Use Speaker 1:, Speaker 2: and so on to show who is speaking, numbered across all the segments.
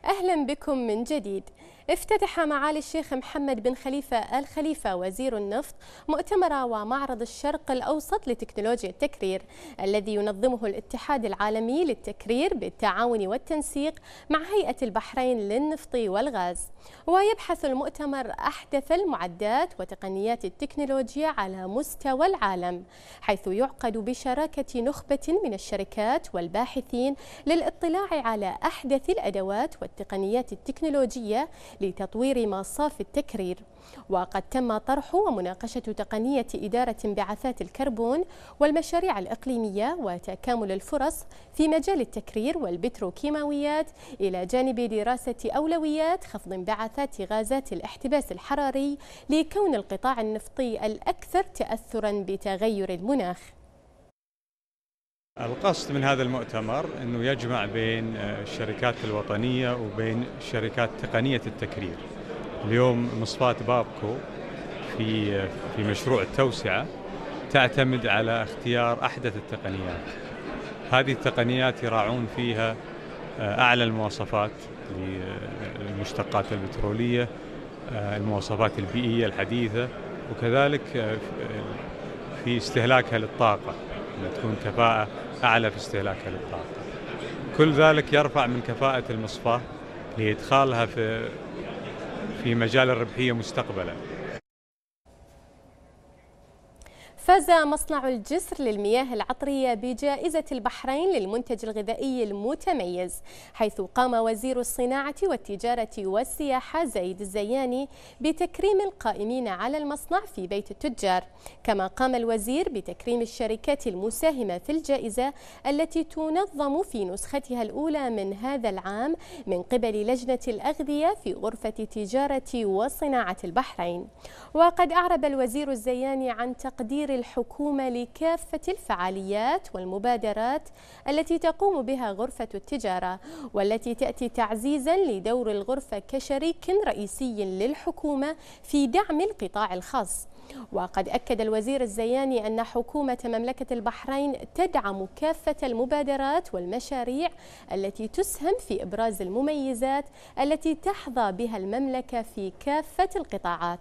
Speaker 1: أهلا بكم من جديد. افتتح معالي الشيخ محمد بن خليفة آل خليفة وزير النفط مؤتمر ومعرض الشرق الأوسط لتكنولوجيا التكرير الذي ينظمه الاتحاد العالمي للتكرير بالتعاون والتنسيق مع هيئة البحرين للنفط والغاز. ويبحث المؤتمر أحدث المعدات وتقنيات التكنولوجيا على مستوى العالم، حيث يعقد بشراكة نخبة من الشركات والباحثين للاطلاع على أحدث الأدوات والتقنيات التكنولوجية لتطوير مصاف التكرير. وقد تم طرح ومناقشة تقنية إدارة انبعاثات الكربون والمشاريع الإقليمية وتكامل الفرص في مجال التكرير والبتروكيماويات، إلى جانب دراسة أولويات خفض انبعاثات غازات الاحتباس الحراري لكون القطاع النفطي الأكثر تأثراً بتغير المناخ.
Speaker 2: القصد من هذا المؤتمر أنه يجمع بين الشركات الوطنية وبين شركات تقنية التكرير. اليوم مصفاة بابكو في مشروع التوسعة تعتمد على اختيار أحدث التقنيات. هذه التقنيات يراعون فيها أعلى المواصفات للمشتقات البترولية، المواصفات البيئية الحديثة، وكذلك في استهلاكها للطاقة، تكون كفاءة أعلى في استهلاكها للطاقة. كل ذلك يرفع من كفاءة المصفاة لإدخالها في مجال الربحية مستقبلا.
Speaker 1: فاز مصنع الجسر للمياه العطرية بجائزة البحرين للمنتج الغذائي المتميز، حيث قام وزير الصناعة والتجارة والسياحة زايد الزياني بتكريم القائمين على المصنع في بيت التجار. كما قام الوزير بتكريم الشركات المساهمة في الجائزة التي تنظم في نسختها الأولى من هذا العام من قبل لجنة الأغذية في غرفة تجارة وصناعة البحرين. وقد أعرب الوزير الزياني عن تقدير الحكومة لكافة الفعاليات والمبادرات التي تقوم بها غرفة التجارة، والتي تأتي تعزيزا لدور الغرفة كشريك رئيسي للحكومة في دعم القطاع الخاص. وقد أكد الوزير الزياني أن حكومة مملكة البحرين تدعم كافة المبادرات والمشاريع التي تسهم في إبراز المميزات التي تحظى بها المملكة في كافة القطاعات.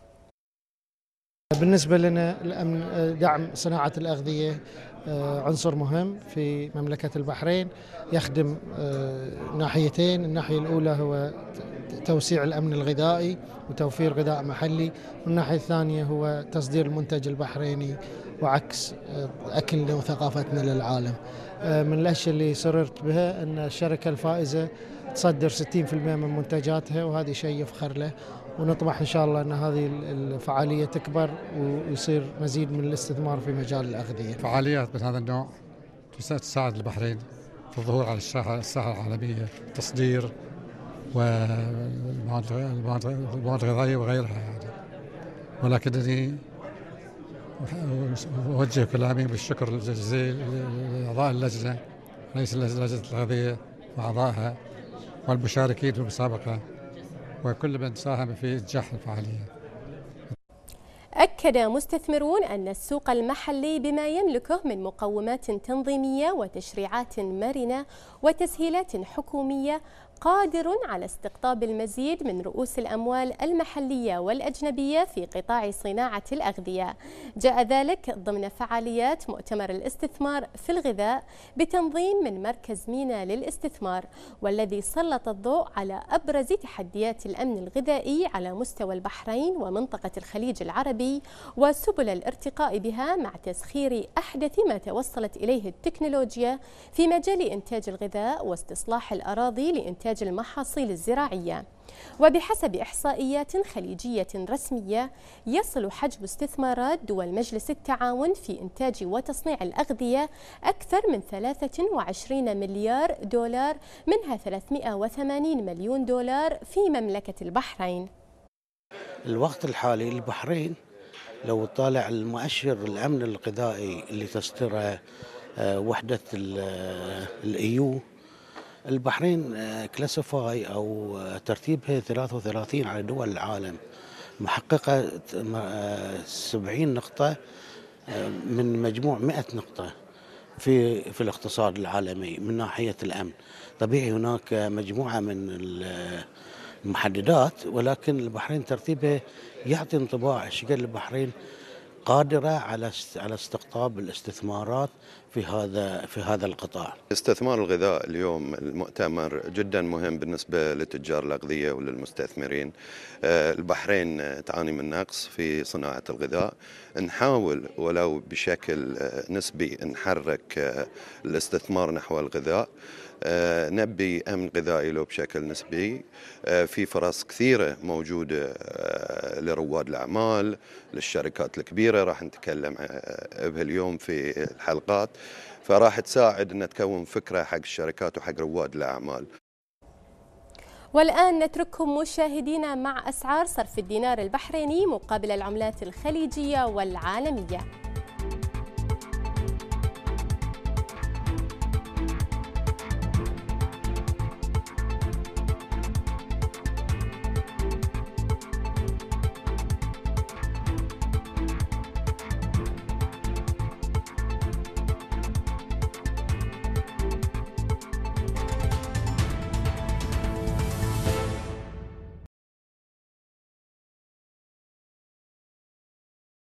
Speaker 3: بالنسبة لنا الأمن دعم صناعة الأغذية عنصر مهم في مملكة البحرين، يخدم ناحيتين. الناحية الأولى هو توسيع الأمن الغذائي وتوفير غذاء محلي، والناحية الثانية هو تصدير المنتج البحريني وعكس أكلنا وثقافتنا للعالم. من الأشياء اللي سررت بها أن الشركة الفائزة تصدر 60% من منتجاتها، وهذا شيء يفخر له، ونطمح إن شاء الله أن هذه الفعالية تكبر ويصير مزيد من الاستثمار في مجال الأغذية.
Speaker 4: فعاليات من هذا النوع تساعد البحرين في الظهور على الساحة العالمية، تصدير والمواد الغذائية وغيرها يعني. ولكنني أوجه كلامي بالشكر الجزيل لأعضاء اللجنة، رئيس لجنة الأغذية وأعضائها والمشاركين في المسابقة وكل من ساهم في إنجاح الفعالية.
Speaker 1: أكد مستثمرون أن السوق المحلي بما يملكه من مقومات تنظيمية وتشريعات مرنة وتسهيلات حكومية قادر على استقطاب المزيد من رؤوس الأموال المحلية والأجنبية في قطاع صناعة الأغذية. جاء ذلك ضمن فعاليات مؤتمر الاستثمار في الغذاء بتنظيم من مركز مينا للاستثمار، والذي سلط الضوء على أبرز تحديات الأمن الغذائي على مستوى البحرين ومنطقة الخليج العربي وسبل الارتقاء بها، مع تسخير أحدث ما توصلت إليه التكنولوجيا في مجال إنتاج الغذاء واستصلاح الأراضي لإنتاج المحاصيل الزراعية. وبحسب إحصائيات خليجية رسمية، يصل حجم استثمارات دول مجلس التعاون في إنتاج وتصنيع الأغذية أكثر من 23 مليار دولار، منها 380 مليون دولار في مملكة البحرين.
Speaker 5: الوقت الحالي البحرين لو طالع المؤشر الأمن الغذائي اللي تصدره وحدة الإيو، البحرين كلاسيفاي أو ترتيبها 33 على دول العالم، محققة 70 نقطة من مجموع 100 نقطة. في الاقتصاد العالمي من ناحية الأمن. طبيعي هناك مجموعة من المحددات، ولكن البحرين ترتيبه يعطي انطباع شكل البحرين قادرة على استقطاب الاستثمارات في هذا القطاع.
Speaker 6: استثمار الغذاء اليوم المؤتمر جدا مهم بالنسبة لتجار الأغذية وللمستثمرين. البحرين تعاني من نقص في صناعة الغذاء، نحاول ولو بشكل نسبي نحرك الاستثمار نحو الغذاء. نبي أمن غذائي لو بشكل نسبي. في فرص كثيرة موجودة لرواد الأعمال، للشركات الكبيرة راح نتكلم بها اليوم في الحلقات، فراح تساعد أن تكون فكرة حق الشركات وحق رواد الأعمال.
Speaker 1: والآن نترككم مشاهدينا مع أسعار صرف الدينار البحريني مقابل العملات الخليجية والعالمية.